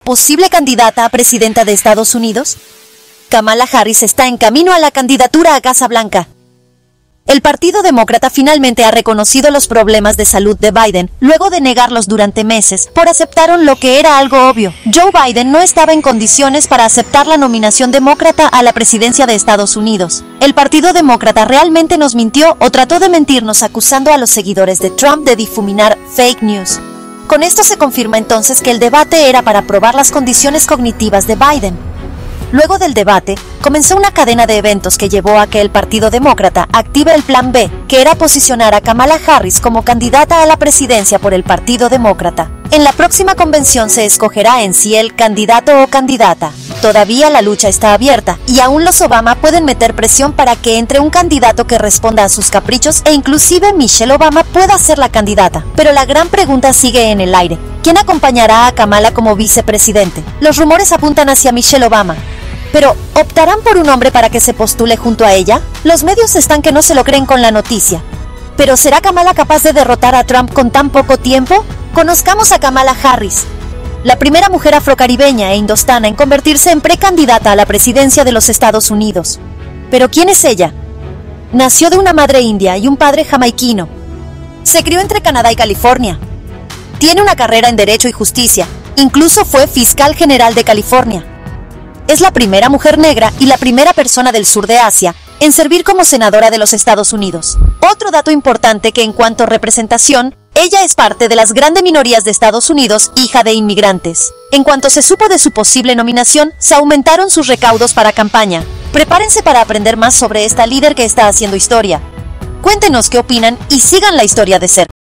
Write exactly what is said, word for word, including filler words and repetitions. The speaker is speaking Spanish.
posible candidata a presidenta de Estados Unidos? Kamala Harris está en camino a la candidatura a Casa Blanca. El Partido Demócrata finalmente ha reconocido los problemas de salud de Biden, luego de negarlos durante meses, por aceptaron lo que era algo obvio. Joe Biden no estaba en condiciones para aceptar la nominación demócrata a la presidencia de Estados Unidos. El Partido Demócrata realmente nos mintió o trató de mentirnos acusando a los seguidores de Trump de difuminar fake news. Con esto se confirma entonces que el debate era para probar las condiciones cognitivas de Biden. Luego del debate, comenzó una cadena de eventos que llevó a que el Partido Demócrata active el Plan B, que era posicionar a Kamala Harris como candidata a la presidencia por el Partido Demócrata. En la próxima convención se escogerá en sí el candidato o candidata. Todavía la lucha está abierta, y aún los Obama pueden meter presión para que entre un candidato que responda a sus caprichos e inclusive Michelle Obama pueda ser la candidata. Pero la gran pregunta sigue en el aire. ¿Quién acompañará a Kamala como vicepresidente? Los rumores apuntan hacia Michelle Obama. Pero, ¿optarán por un hombre para que se postule junto a ella? Los medios están que no se lo creen con la noticia. ¿Pero será Kamala capaz de derrotar a Trump con tan poco tiempo? Conozcamos a Kamala Harris, la primera mujer afrocaribeña e indostana en convertirse en precandidata a la presidencia de los Estados Unidos. ¿Pero quién es ella? Nació de una madre india y un padre jamaiquino. Se crió entre Canadá y California. Tiene una carrera en Derecho y Justicia. Incluso fue fiscal general de California. Es la primera mujer negra y la primera persona del sur de Asia en servir como senadora de los Estados Unidos. Otro dato importante que en cuanto a representación, ella es parte de las grandes minorías de Estados Unidos, hija de inmigrantes. En cuanto se supo de su posible nominación, se aumentaron sus recaudos para campaña. Prepárense para aprender más sobre esta líder que está haciendo historia. Cuéntenos qué opinan y sigan la historia de cerca.